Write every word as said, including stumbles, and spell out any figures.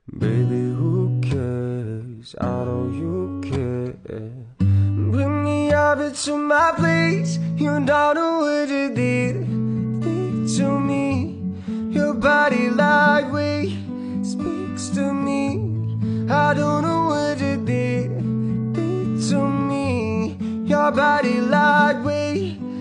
Baby, who cares? I know you care. Bring me over to my place. You don't know what you did, did to me. Your body lightweight speaks to me. I don't know what you did, did to me. Your body lightweight